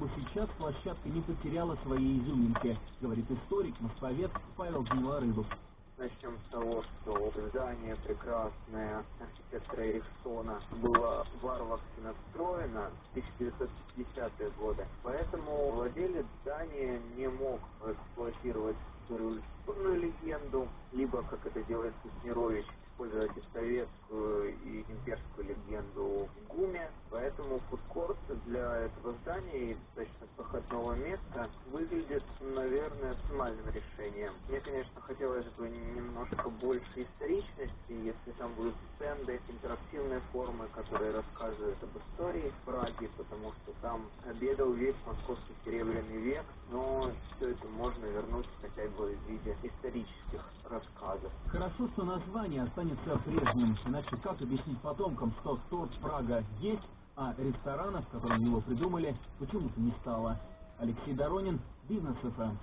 что сейчас площадка не потеряла своей изюминки, говорит историк, москвовед Павел Гнилорыбов. Начнем с того, что здание прекрасное архитектора Эриксона было варварски настроено в 1950-е годы. Поэтому владелец здания не мог эксплуатировать революционную легенду, либо, как это делает Кушнирович, использовать и советскую, и имперскую легенду в ГУМе. Поэтому фудкорт для этого здания и достаточно проходного места выглядит, наверное, оптимальным решением. Мне, конечно, хотелось бы немножко больше историчности, если там будут стенды, интерактивные формы, которые рассказывают об истории Праги, потому что там обедал весь московский серебряный век, но все это можно вернуть хотя бы в виде исторических рассказов. Хорошо, что название останется прежним, иначе как объяснить потомкам, что торт Прага есть, а ресторанов, которые его придумали, почему-то не стало. Алексей Доронин, Бизнес ФМ.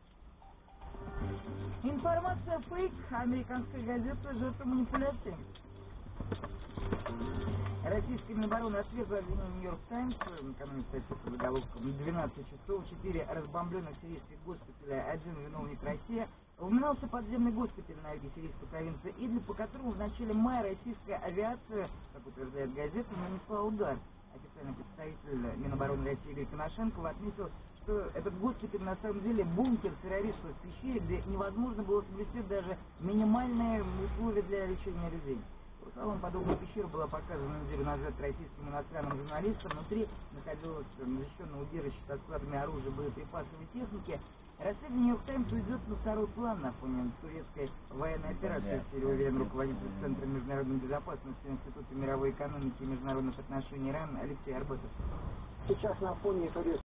Информация фейк, американская газета жертва манипуляции. Российская Минобороны отвергла обвинение Нью-Йорк Таймс, накануне статьи под заголовком 12 часов, 4 разбомбленных сирийских госпиталя, один виновник Россия. Упоминался подземный госпиталь на юге сирийской провинции Идлиб, по которому в начале мая российская авиация, как утверждает газета, нанесла удар. Официальный представитель Минобороны России Игорь Коношенков отметил, что этот госпиталь на самом деле бункер террористов в пещере, где невозможно было соблюсти даже минимальные условия для лечения людей. По словам, подобная пещера была показана неделю назад российским иностранным журналистам. Внутри находилось защищенное убежище со складами оружия, боеприпасов и техники. Расследование Нью-Йорк Таймс уйдет на второй план на фоне турецкой военной операции, уверен руководитель Центра международной безопасности Института мировой экономики и международных отношений РАН Алексей Арбатов. Сейчас на фоне турецкой